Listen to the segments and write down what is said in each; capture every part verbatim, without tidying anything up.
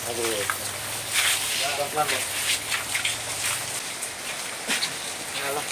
Aduh. Pelan-pelan, Bos. Alah.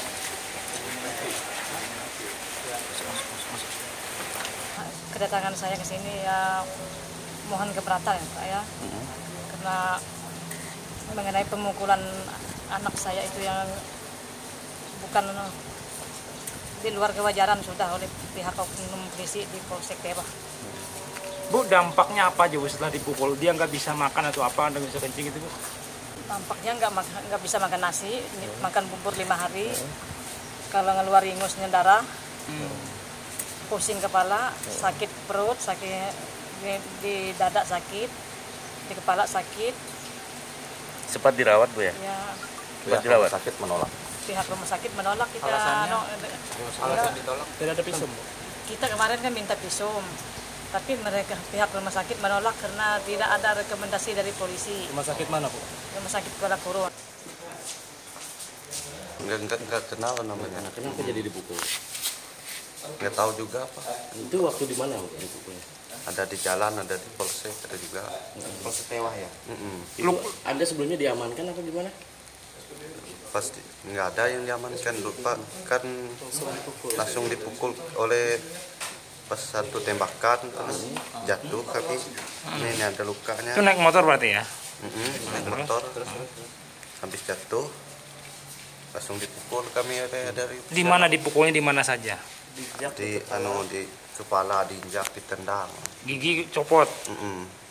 Kedatangan saya ke sini ya mohon keberatan ya Pak ya. Mm-hmm. Karena mengenai pemukulan anak saya itu yang bukan di luar kewajaran sudah oleh pihak oknum polisi di Polsek Tebah. Bu, dampaknya apa aja Bu setelah dipukul? Dia nggak bisa makan atau apa, nggak bisa kencing itu Bu? Dampaknya nggak nggak bisa makan nasi, hmm. makan bubur lima hari. Hmm. Kalau ngeluar ingusnya darah, hmm. pusing kepala, hmm. sakit perut, sakit di, di dada sakit, di kepala sakit. Sempat dirawat Bu ya? Ya. Sempat dirawat. Sakit menolak. Pihak rumah sakit menolak kita. Alasannya? No, alasan ditolak? Tidak ada visum. Kita kemarin kan minta visum. Tapi mereka pihak rumah sakit menolak karena tidak ada rekomendasi dari polisi. Rumah sakit mana Bu? Rumah sakit Kuala Kurun. Enggak, enggak, enggak kenal namanya. Nah, kenapa jadi dipukul? Enggak tahu juga apa. Itu waktu di mana dipukulnya? Ada di jalan, ada di polsek, ada juga. Polsek Tewah ya? Mm-mm. Itu Anda sebelumnya diamankan atau gimana? Pasti nggak ada yang diamankan, lupa kan langsung dipukul oleh pas satu tembakan terus jatuh kaki ini, ini ada lukanya. Itu naik motor berarti ya? Mm-mm, naik motor terus habis jatuh langsung dipukul kami ada dari. Di mana dipukulnya, di mana saja? Di anu di kepala, diinjak, ditendang. Gigi copot. Mm-mm.